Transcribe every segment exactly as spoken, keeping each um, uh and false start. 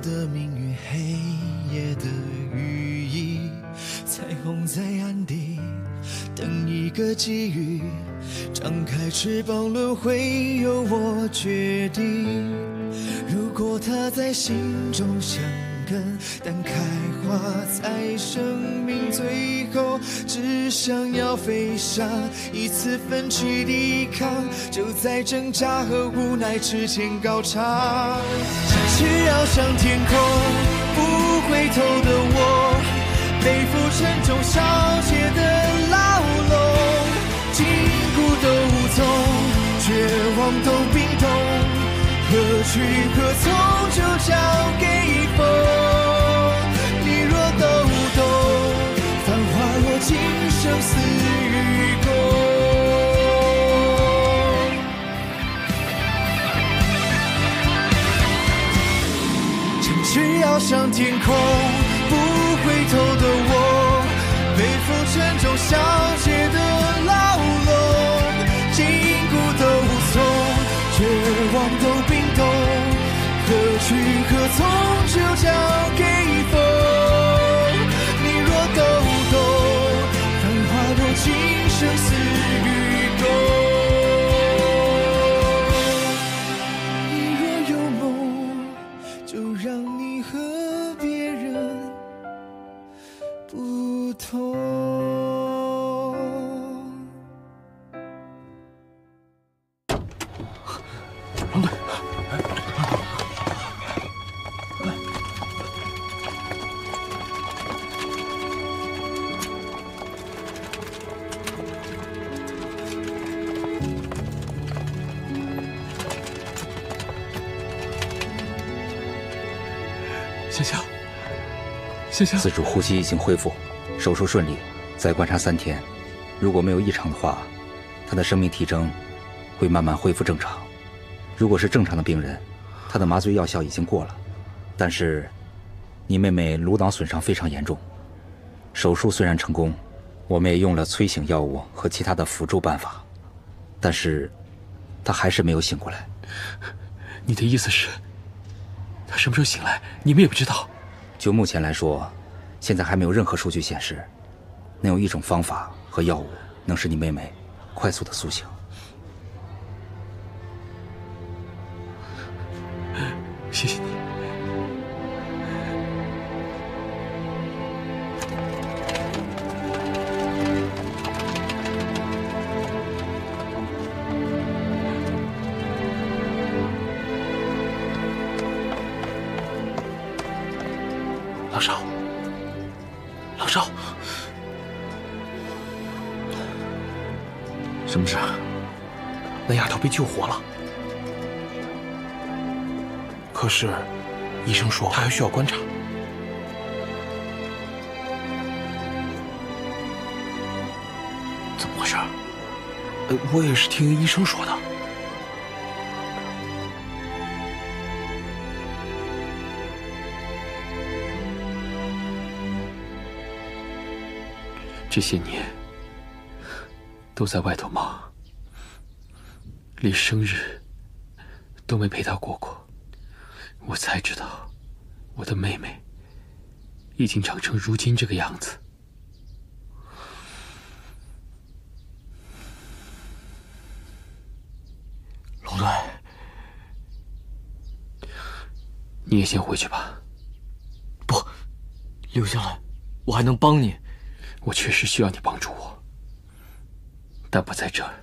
的命运，黑夜的羽翼，彩虹在暗地等一个机遇，张开翅膀，轮回由我决定。如果它在心中生根，但开花在生命最后，只想要飞翔，一次奋起抵抗，就在挣扎和无奈之间高唱。展翅翱翔天空，不回头的我，背负沉重小姐的牢笼，筋骨都无从，绝望都冰冻，何去何从就交给风。你若都懂，繁华落尽，生死与共。展翅翱翔天空，不回头的我，背负沉重小姐的牢笼，筋骨都无从，绝望都冰冻，何去何从就交给风。你若都懂，繁华落尽，生死与共。你若有梦，就让你和别人不同。 龙队，香香，香香， 自主呼吸已经恢复，手术顺利，再观察三天，如果没有异常的话，他的生命体征会慢慢恢复正常。如果是正常的病人，他的麻醉药效已经过了，但是你妹妹颅脑损伤非常严重，手术虽然成功，我们也用了催醒药物和其他的辅助办法，但是她还是没有醒过来。 你的意思是，她什么时候醒来，你们也不知道？ 就目前来说，现在还没有任何数据显示，能有一种方法和药物能使你妹妹快速的苏醒。 谢谢你。老少，老少， 什么事？ 那丫头被救活了。可是，医生说她还需要观察。 怎么回事？ 呃，我也是听医生说的。这些年都在外头忙，连生日都没陪她过过。我才知道，我的妹妹已经长成如今这个样子。 龙队， 你也先回去吧。 不，留下来，我还能帮你。 我确实需要你帮助我，但不在这儿。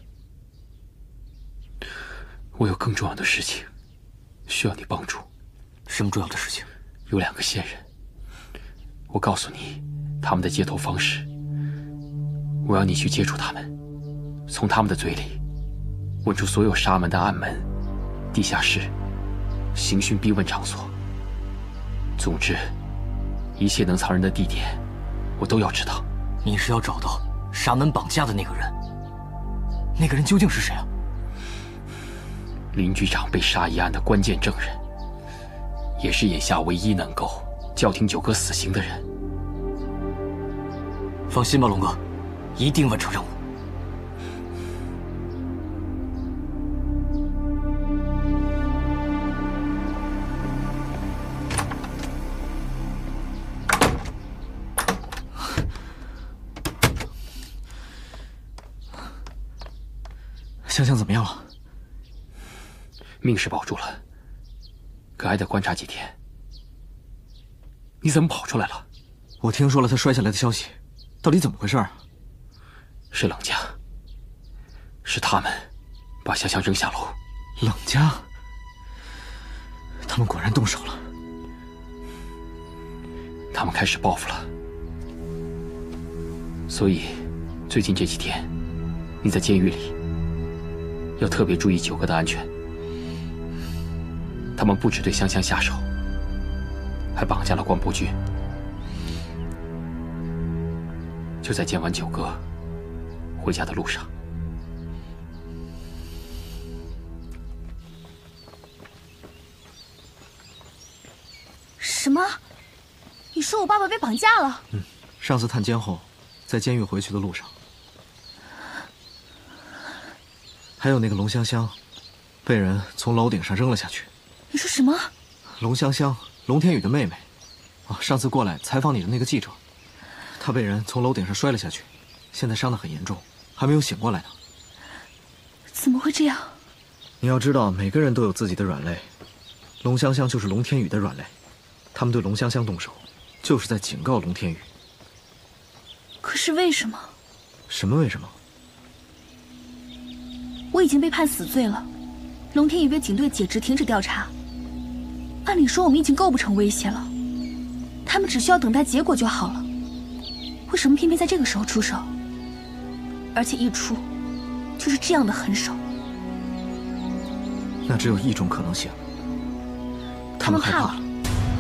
我有更重要的事情需要你帮助。 什么重要的事情？ 有两个仙人，我告诉你他们的接头方式，我要你去接触他们，从他们的嘴里问出所有沙门的暗门、地下室、刑讯逼问场所。总之，一切能藏人的地点，我都要知道。 你是要找到沙门绑架的那个人？那个人究竟是谁啊？ 林局长被杀一案的关键证人，也是眼下唯一能够叫停九哥死刑的人。 放心吧，龙哥，一定完成任务。 香香怎么样了？ 命是保住了，可还得观察几天。你怎么跑出来了？ 我听说了她摔下来的消息，到底怎么回事啊？ 是冷家，是他们把香香扔下楼。 冷家？他们果然动手了。 他们开始报复了。所以，最近这几天，你在监狱里要特别注意九哥的安全。他们不只对香香下手，还绑架了关伯君。就在见完九哥回家的路上。 什么？你说我爸爸被绑架了？ 嗯，上次探监后，在监狱回去的路上。还有那个龙香香，被人从楼顶上扔了下去。 你说什么？ 龙香香，龙天宇的妹妹。啊，上次过来采访你的那个记者，她被人从楼顶上摔了下去，现在伤得很严重，还没有醒过来呢。 怎么会这样？ 你要知道，每个人都有自己的软肋，龙香香就是龙天宇的软肋。他们对龙香香动手，就是在警告龙天宇。 可是为什么？ 什么为什么？ 我已经被判死罪了，龙天宇被警队解职，停止调查。按理说我们已经构不成威胁了，他们只需要等待结果就好了。为什么偏偏在这个时候出手？而且一出就是这样的狠手？ 那只有一种可能性， 他们怕了。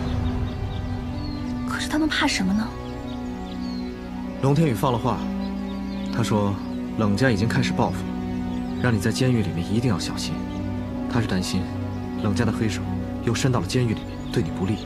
可是他们怕什么呢？ 龙天宇放了话，他说冷家已经开始报复了，让你在监狱里面一定要小心。他是担心冷家的黑手又伸到了监狱里面，对你不利。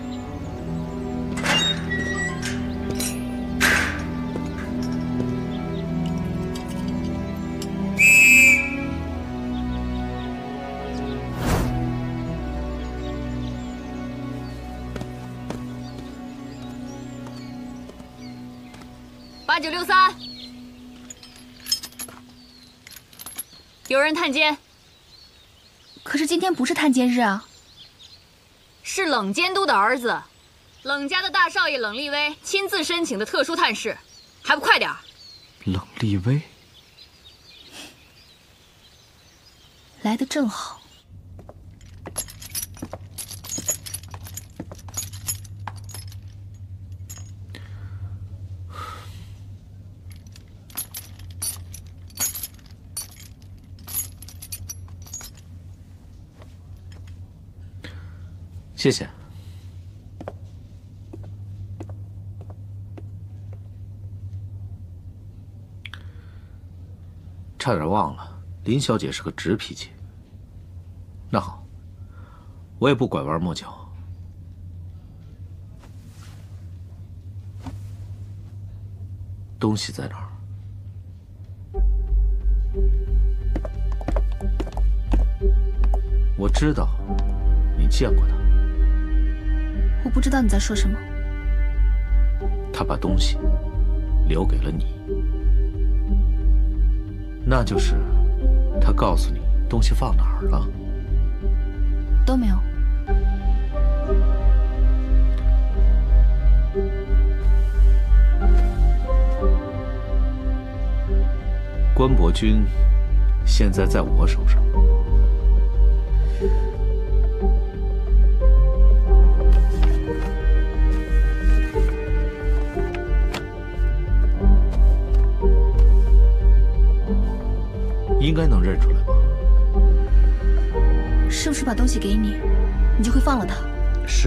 八九六三，有人探监。 可是今天不是探监日啊。 是冷监督的儿子，冷家的大少爷冷立威亲自申请的特殊探视，还不快点儿？ 冷立威来得正好。 谢谢。差点忘了，林小姐是个直脾气。那好，我也不拐弯抹角。东西在哪儿？我知道，你见过他。 我不知道你在说什么。 他把东西留给了你，那就是他告诉你东西放哪儿了。 都没有。 关伯君现在在我手上。应该能认出来吧？ 是不是把东西给你，你就会放了他？ 是。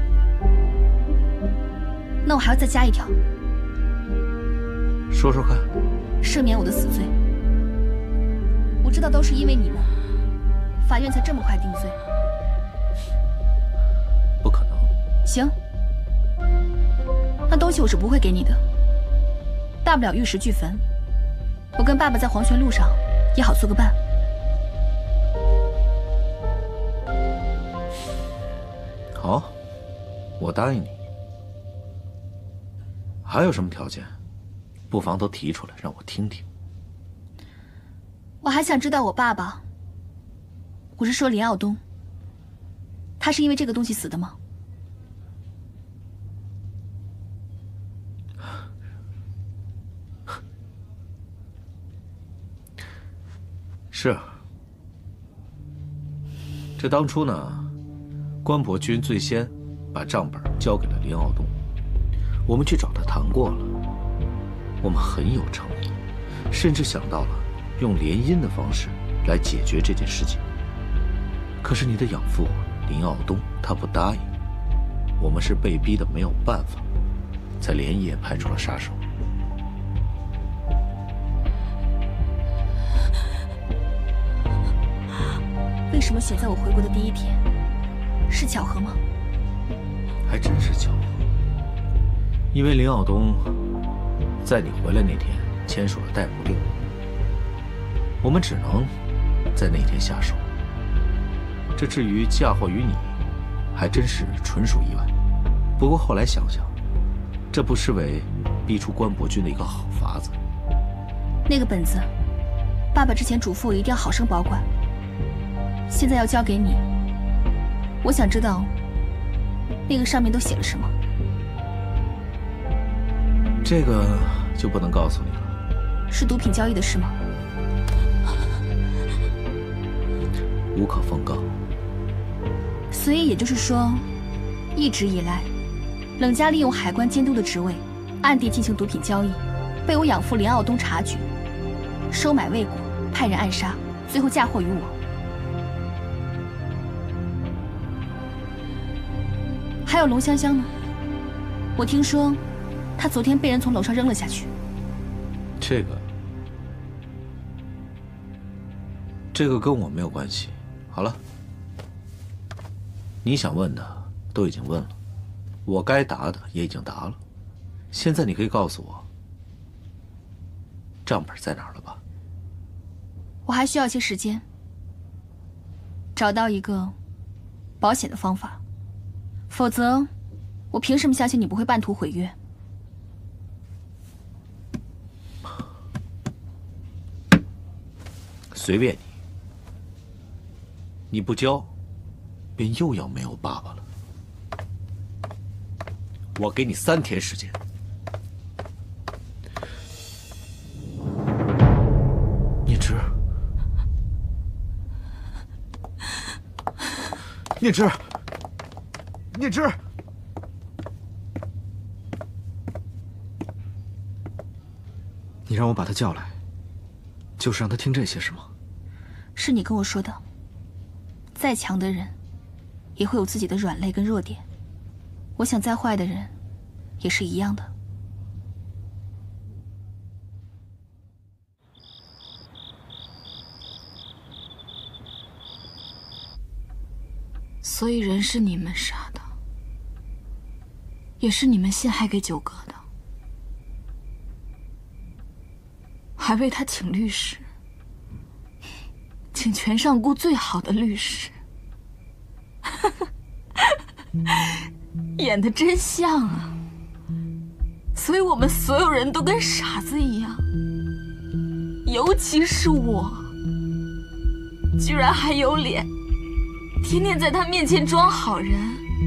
那我还要再加一条。 说说看。 赦免我的死罪。我知道都是因为你们，法院才这么快定罪。 不可能。 行，那东西我是不会给你的，大不了玉石俱焚。我跟爸爸在黄泉路上也好做个伴。 好，我答应你。还有什么条件？不妨都提出来，让我听听。 我还想知道我爸爸，我是说林傲东，他是因为这个东西死的吗？ 是。这当初呢，关伯钧最先把账本交给了林傲东，我们去找他谈过了，我们很有诚意，甚至想到了用联姻的方式来解决这件事情。可是你的养父林傲东他不答应，我们是被逼的没有办法，才连夜派出了杀手。 为什么选在我回国的第一天？是巧合吗？ 还真是巧合。因为林傲东在你回来那天签署了逮捕令，我们只能在那天下手。这至于嫁祸于你，还真是纯属意外。不过后来想想，这不失为逼出关伯钧的一个好法子。 那个本子，爸爸之前嘱咐我一定要好生保管，现在要交给你。我想知道，那个上面都写了什么。 这个就不能告诉你了。 是毒品交易的事吗？ 无可奉告。 所以也就是说，一直以来，冷家利用海关监督的职位，暗地进行毒品交易，被我养父林傲东察觉，收买未果，派人暗杀，最后嫁祸于我。还有龙香香呢？我听说，她昨天被人从楼上扔了下去。 这个，这个跟我没有关系。好了，你想问的都已经问了，我该答的也已经答了。现在你可以告诉我，账本在哪儿了吧？ 我还需要些时间，找到一个保险的方法，否则，我凭什么相信你不会半途毁约？ 随便你，你不交，便又要没有爸爸了。我给你三天时间。念之，念之，念之， 你让我把他叫来，就是让他听这些是吗？ 是你跟我说的，再强的人也会有自己的软肋跟弱点，我想再坏的人也是一样的。 所以人是你们杀的，也是你们陷害给九哥的，还为他请律师，请全上姑最好的律师，演得真像啊！所以我们所有人都跟傻子一样，尤其是我，居然还有脸天天在他面前装好人，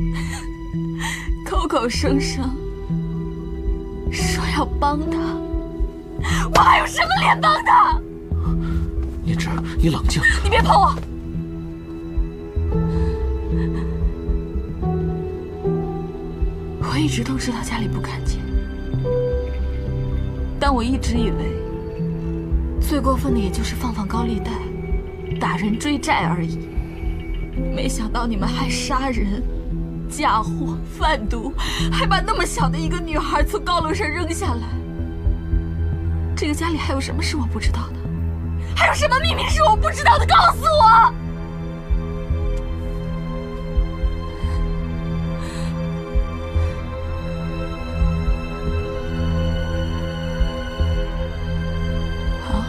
口口声声说要帮他，我还有什么脸帮他？ 念之，你冷静。 你别碰我！我一直都知道家里不干净，但我一直以为最过分的也就是放放高利贷、打人追债而已。没想到你们还杀人、嫁祸、贩毒，还把那么小的一个女孩从高楼上扔下来。这个家里还有什么是我不知道的？还有什么秘密是我不知道的？告诉我！好，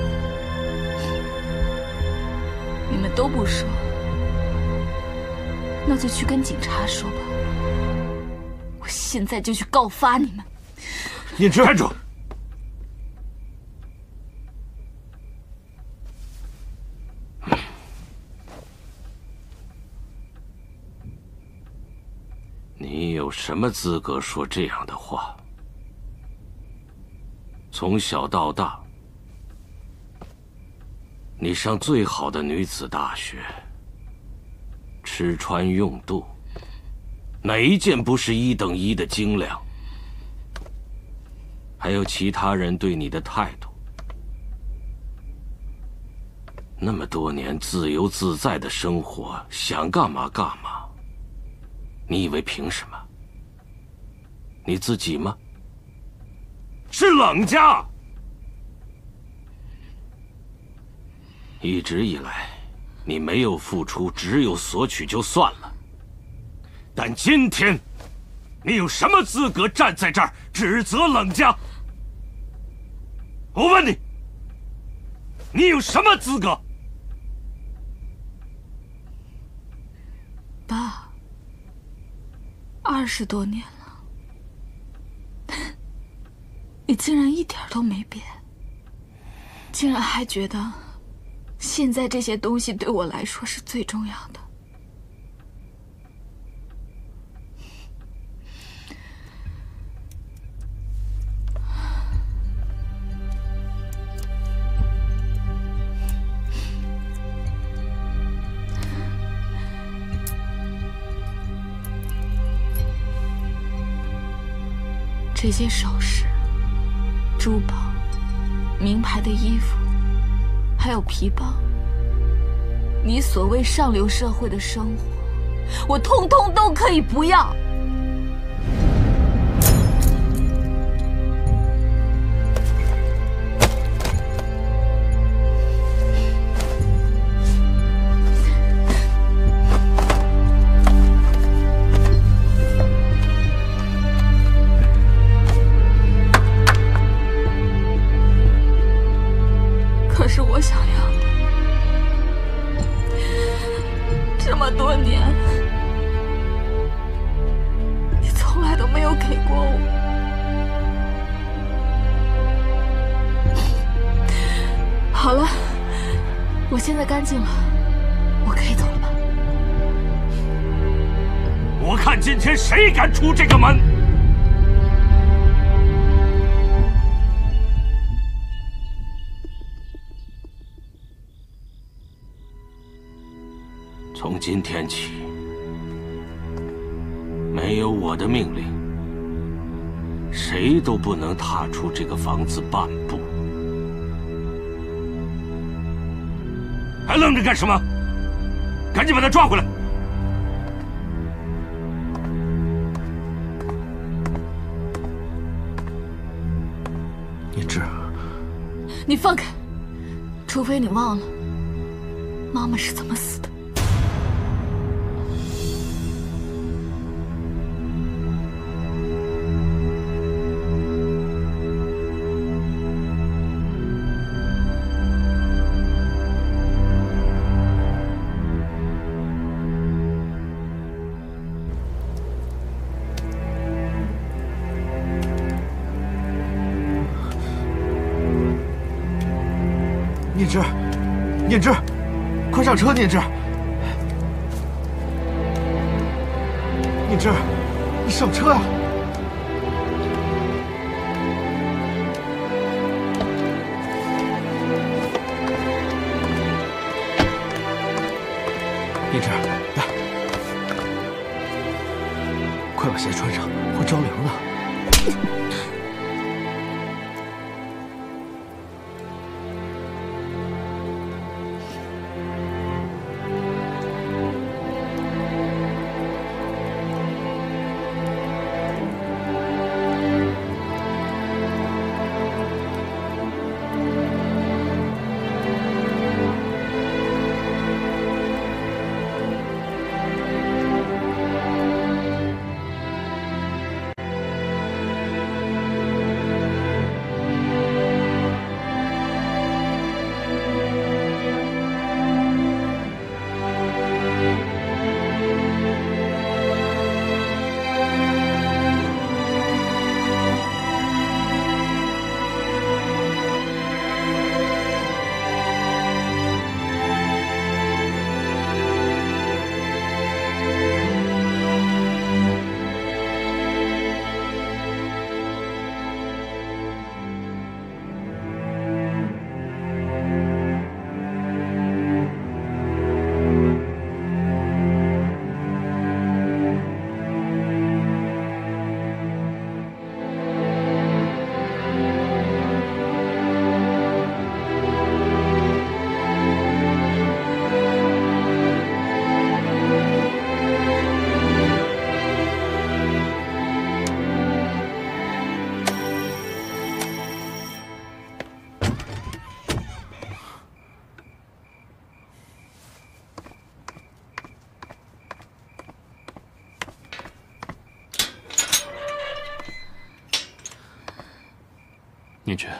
你们都不说。那就去跟警察说吧，我现在就去告发你们。 念之，站住！ 有什么资格说这样的话？从小到大，你上最好的女子大学，吃穿用度，哪一件不是一等一的精良？还有其他人对你的态度，那么多年自由自在的生活，想干嘛干嘛。你以为凭什么？你自己吗？是冷家。一直以来，你没有付出，只有索取就算了。但今天，你有什么资格站在这儿指责冷家？我问你，你有什么资格？ 爸，二十多年了。你竟然一点都没变，竟然还觉得现在这些东西对我来说是最重要的。这些首饰、珠宝、名牌的衣服，还有皮包，你所谓上流社会的生活，我通通都可以不要。可是我想要的，这么多年，你从来都没有给过我。好了，我现在干净了，我可以走了吧？ 我看今天谁敢出这个门！从今天起，没有我的命令，谁都不能踏出这个房子半步。还愣着干什么？赶紧把他抓回来！ 叶芝， 你放开！除非你忘了，妈妈是怎么死的。 念之，念之，快上车！念之，念之，你上车呀！念之，来，快把鞋穿上，会着凉的。 念之，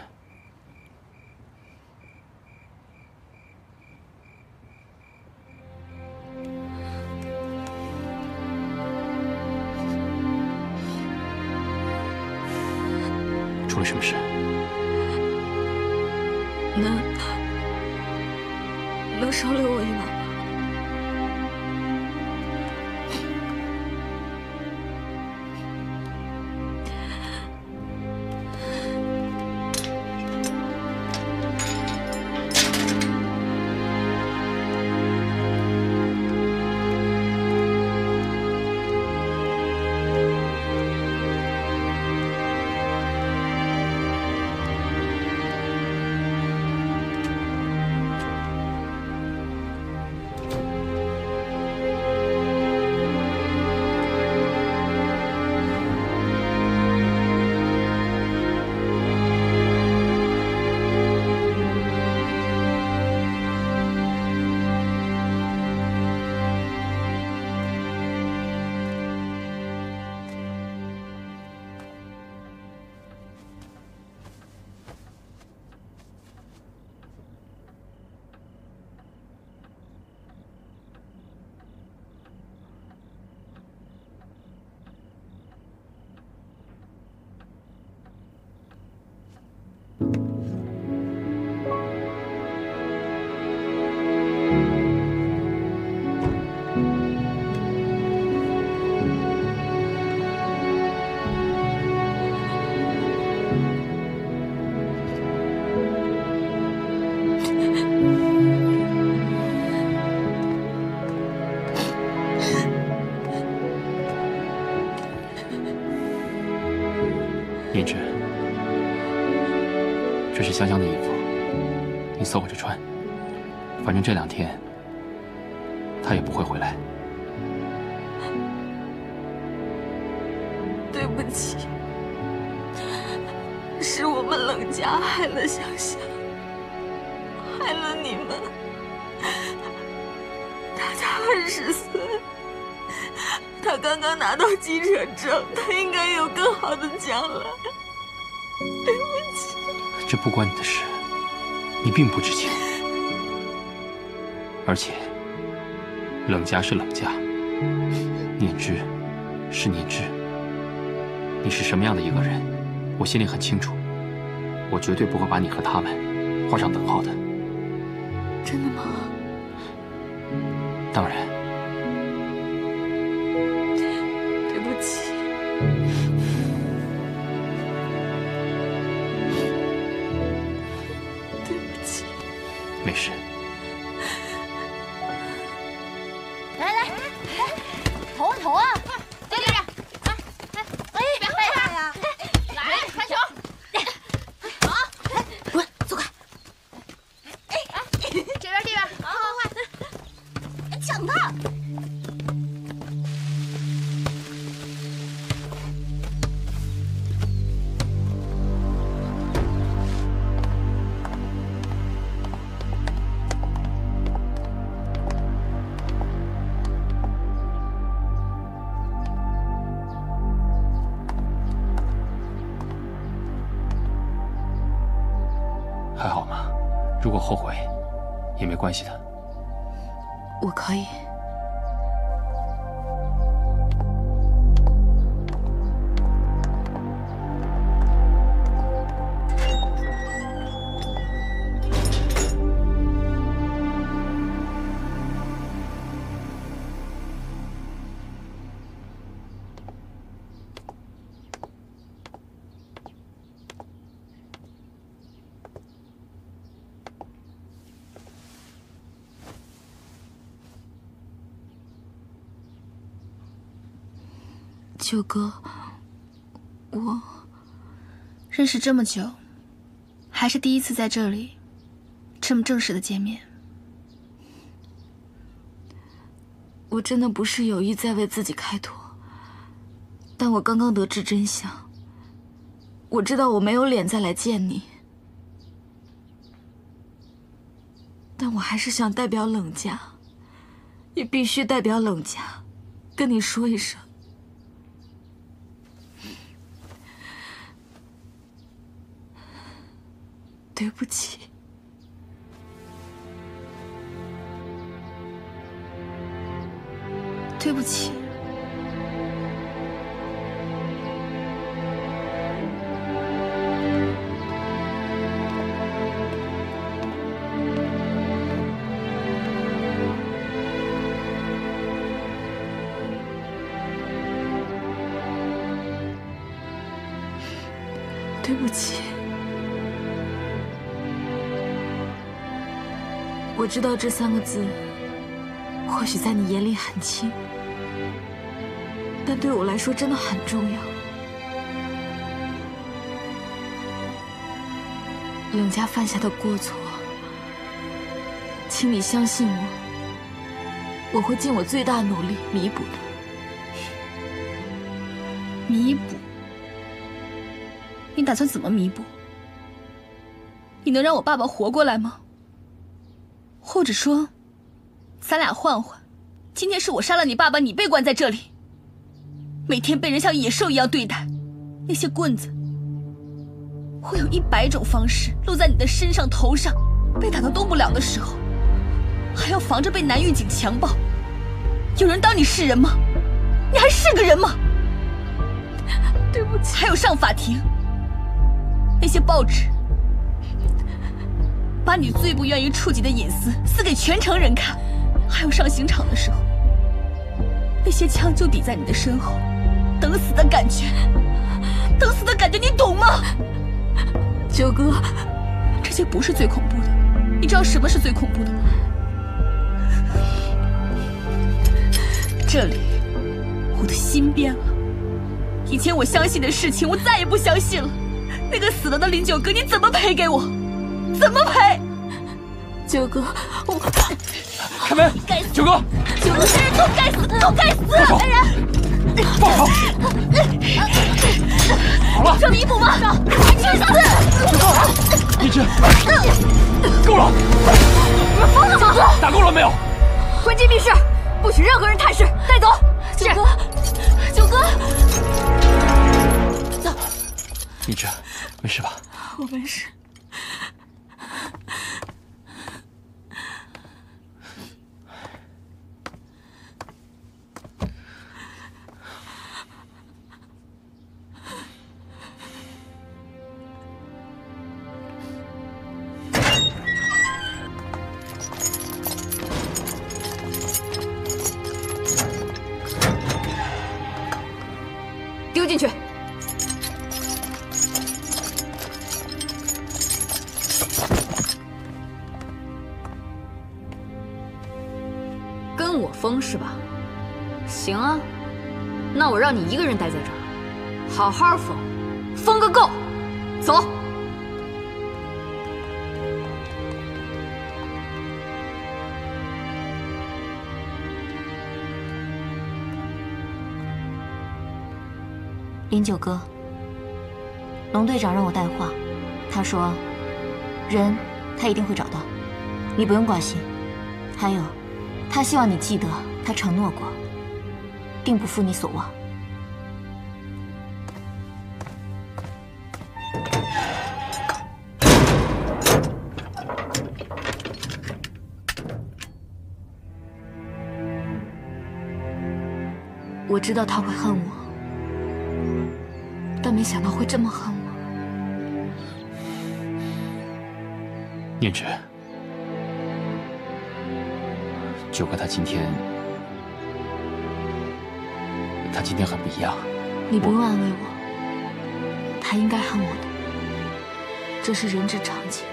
出了什么事？ 能能少留我一晚吗？ 念之，这是香香的衣服，你伺候着穿。反正这两天她也不会回来。 对不起，是我们冷家害了香香，害了你们。她才二十岁，她刚刚拿到继承证，她应该有更好的将来。对不起， 这不关你的事，你并不知情。而且，冷家是冷家，念之是念之。你是什么样的一个人，我心里很清楚。我绝对不会把你和他们画上等号的。 真的吗？ 当然。 对不起。对不起。 没事。 来来来，投啊投啊！在这边，来来，哎，别害怕呀！来，传球。好，滚，走开。哎哎，这边这边，快快快，抢他！ 还好吗？如果后悔，也没关系的。 我可以。九哥，我认识这么久，还是第一次在这里这么正式的见面。 我真的不是有意在为自己开脱，但我刚刚得知真相，我知道我没有脸再来见你，但我还是想代表冷家，也必须代表冷家，跟你说一声。 对不起。 对不起。 对不起，我知道这三个字或许在你眼里很轻，但对我来说真的很重要。冷家犯下的过错，请你相信我，我会尽我最大努力弥补的。 弥补？你打算怎么弥补？你能让我爸爸活过来吗？或者说，咱俩换换，今天是我杀了你爸爸，你被关在这里，每天被人像野兽一样对待，那些棍子会有一百种方式落在你的身上、头上，被打到动不了的时候，还要防着被男狱警强暴。有人当你是人吗？你还是个人吗？ 对不起。 还有上法庭。那些报纸把你最不愿意触及的隐私撕给全城人看，还有上刑场的时候，那些枪就抵在你的身后，等死的感觉，等死的感觉，你懂吗？ 九哥， 这些不是最恐怖的，你知道什么是最恐怖的吗？这里，我的心变了，以前我相信的事情，我再也不相信了。那个死了的林九哥，你怎么赔给我？怎么赔？ 九哥，我开门！ 该死！ 九哥， 九哥，这人都该死，都该死！来人， 放手！好了， 这弥补吗？你去死！ 九哥，一只，够了！ 你们疯了吗？ 打够了没有？ 关禁闭室，不许任何人探视，带走！ 九哥，九哥， 走。 一只，没事吧？ 我没事。 丢进去。 跟我疯是吧？行啊，那我让你一个人待在这儿，好好疯，疯个够！走。 林九哥，龙队长让我带话，他说，人他一定会找到，你不用挂心。还有，他希望你记得，他承诺过，定不负你所望。 我知道他会恨我，但没想到会这么恨我。 念之，九哥他今天，他今天很不一样。 你不用安慰我，他应该恨我的，这是人之常情。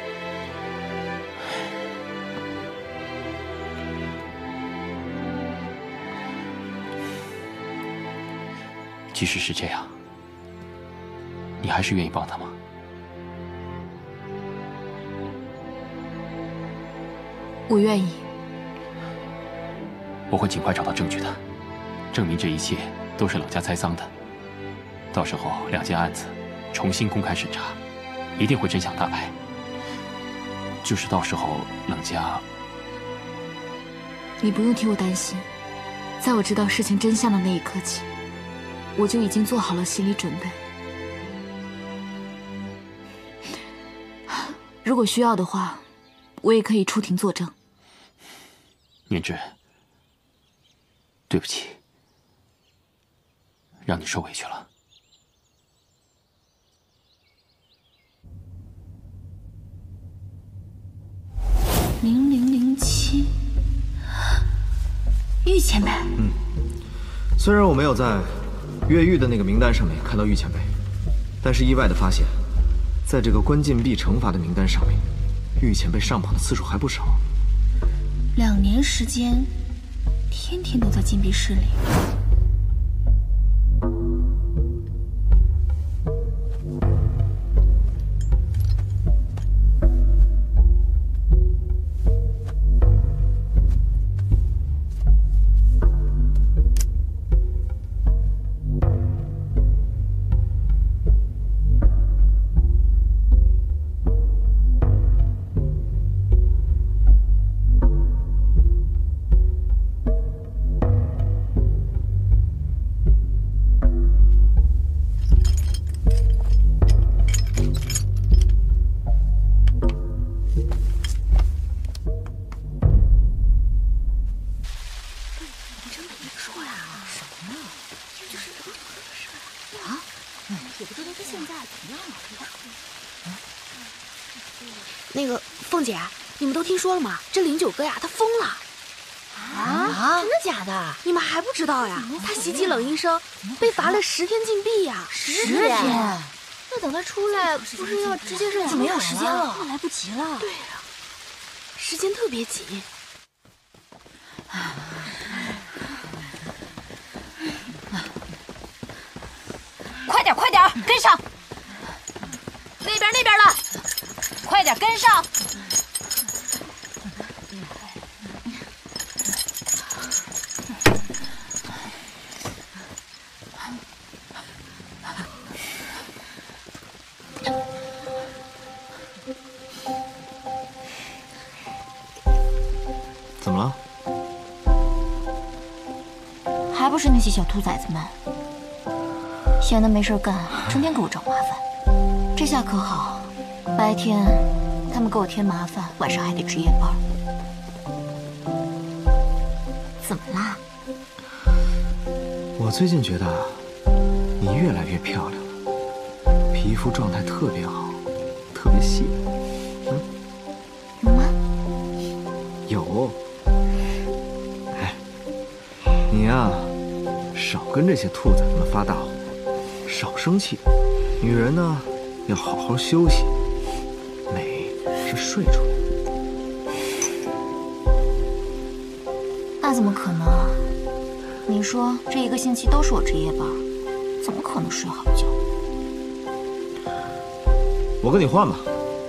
即使是这样，你还是愿意帮他吗？ 我愿意。 我会尽快找到证据的，证明这一切都是冷家栽赃的。到时候两件案子重新公开审查，一定会真相大白。就是到时候冷家…… 你不用替我担心，在我知道事情真相的那一刻起，我就已经做好了心理准备。 如果需要的话，我也可以出庭作证。 念之，对不起，让你受委屈了。 零零零七，玉前辈。 嗯，虽然我没有在越狱的那个名单上面看到玉前辈，但是意外的发现，在这个关禁闭惩罚的名单上面，玉前辈上榜的次数还不少。 两年时间，天天都在禁闭室里。 那个凤姐，你们都听说了吗？这林九哥呀，他疯了！ 啊？真的假的？ 你们还不知道呀？他袭击冷医生，被罚了十天禁闭呀！ 十天？那等他出来，不是要直接上就没有时间了， 来不及了。 对呀，时间特别紧。 快点，快点，跟上！那边，那边的，快点跟上！ 怎么了？ 还不是那些小兔崽子们，闲的没事干，成天给我找麻烦。这下可好，白天他们给我添麻烦，晚上还得值夜班。怎么啦？ 我最近觉得你越来越漂亮了，皮肤状态特别好，特别细。嗯， 有吗？ 有。哎，你呀，少跟这些兔崽子们发大火，少生气。女人呢，要好好休息。美是睡出来的。 那怎么可能啊？你说这一个星期都是我值夜班，怎么可能睡好觉？ 我跟你换吧。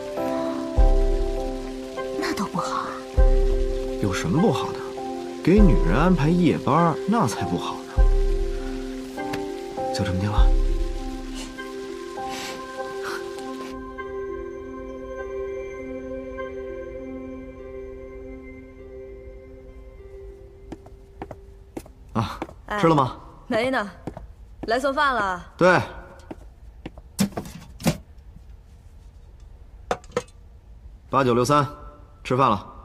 那倒不好啊。 有什么不好的？给女人安排夜班，那才不好呢。就这么定了。啊，吃了吗？ 没呢，来送饭了。 对。八九六三，吃饭了。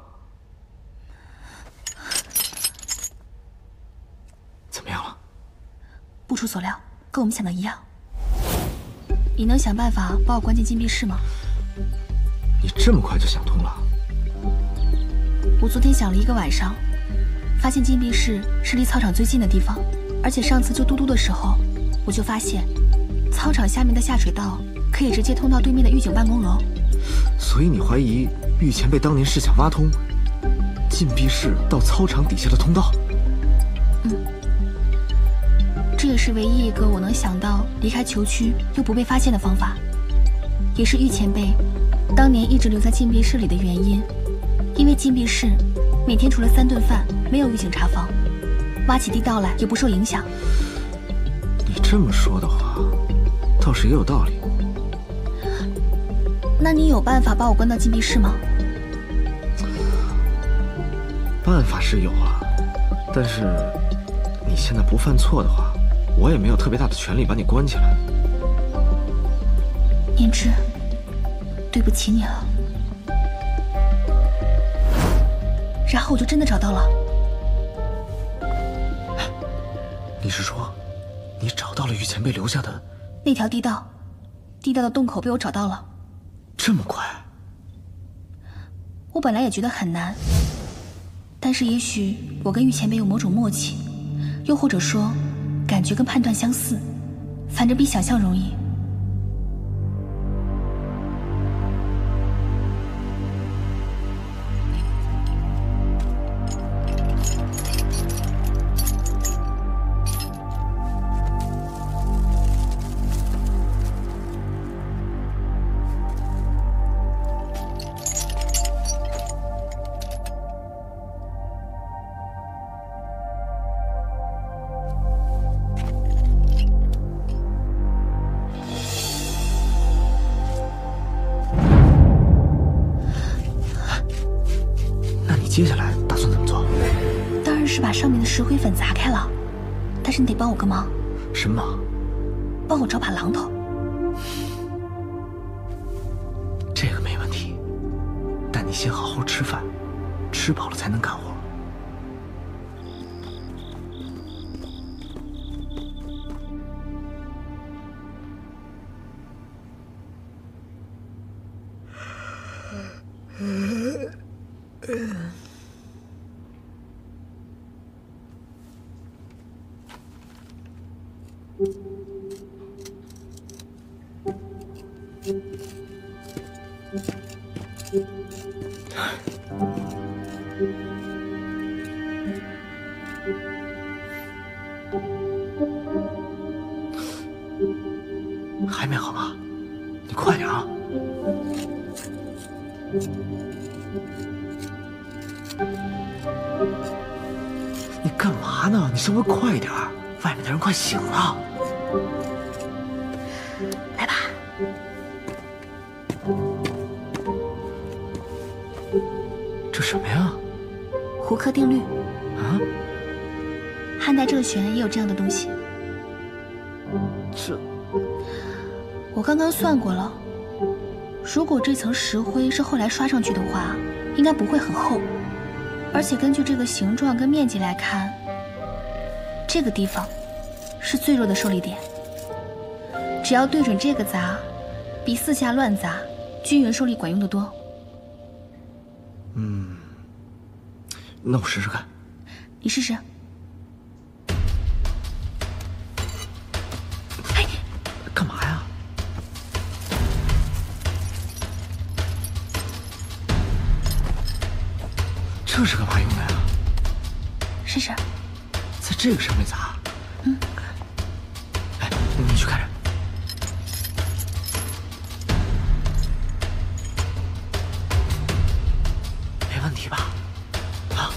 怎么样了？ 不出所料，跟我们想的一样。你能想办法把我关进禁闭室吗？ 你这么快就想通了？ 我昨天想了一个晚上。发现禁闭室是离操场最近的地方，而且上次救嘟嘟的时候，我就发现，操场下面的下水道可以直接通到对面的狱警办公楼。 所以你怀疑玉前辈当年是想挖通禁闭室到操场底下的通道？ 嗯，这也是唯一一个我能想到离开囚区又不被发现的方法，也是玉前辈当年一直留在禁闭室里的原因，因为禁闭室每天除了三顿饭，没有狱警查房，挖起地道来也不受影响。 你这么说的话，倒是也有道理。 那你有办法把我关到禁闭室吗？ 办法是有啊，但是你现在不犯错的话，我也没有特别大的权利把你关起来。 念之，对不起你了。 然后我就真的找到了。 你是说，你找到了玉前辈留下的那条地道？地道的洞口被我找到了。 这么快？ 我本来也觉得很难，但是也许我跟玉前辈有某种默契，又或者说，感觉跟判断相似，反正比想象容易。 接下来打算怎么做？ 当然是把上面的石灰粉砸开了，但是你得帮我个忙。 什么忙？ 帮我找把榔头。 这个没问题，但你先好好吃饭，吃饱了才能干活。还没好吗？你快点啊！你干嘛呢？你稍微快一点，外面的人快醒了。 来吧。 这什么呀？ 胡克定律。 啊？ 汉代郑玄也有这样的东西。 这…… 我刚刚算过了，如果这层石灰是后来刷上去的话，应该不会很厚，而且根据这个形状跟面积来看，这个地方是最弱的受力点。只要对准这个砸，比四下乱砸均匀受力管用得多。 嗯，那我试试看。 你试试。 哎，干嘛呀？这是干嘛用的呀？ 试试。 在这个上面砸。 嗯。 哎，你去看着。没问题吧？啊。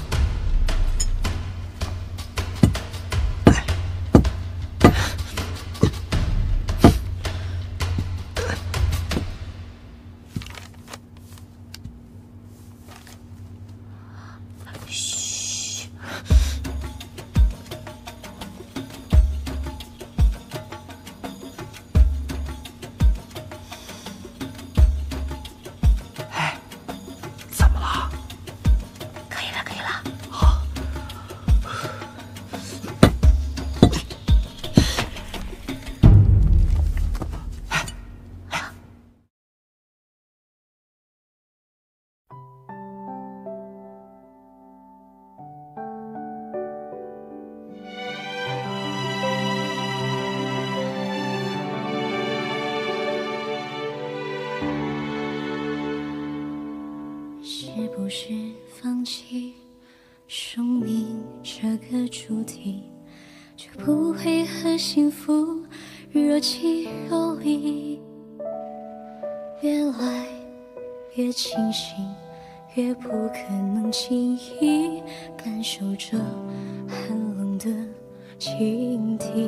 是不是放弃生命这个主题，就不会和幸福若即若离？越来越清醒，越不可能轻易感受着寒冷的倾听。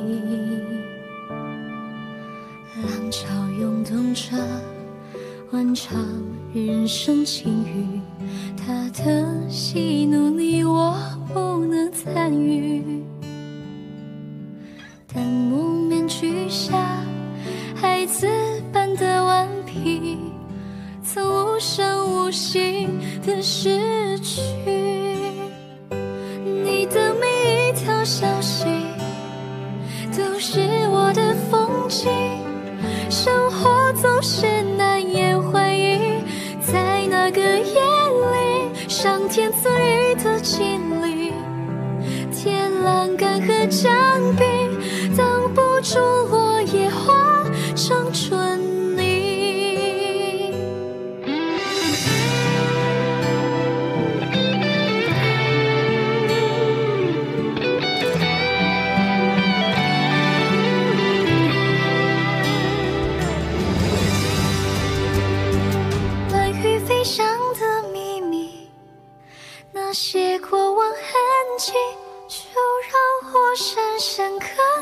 浪潮涌动着万场人生境遇，他的喜怒你我不能参与。但蒙面具下孩子般的顽皮，曾无声无息的失去。 生活总是难言欢语，在那个夜里，上天赐予的经历，铁栏杆和墙壁挡不住落叶化成春泥。乱雨飞翔的秘密，那些过往痕迹，就让我深深刻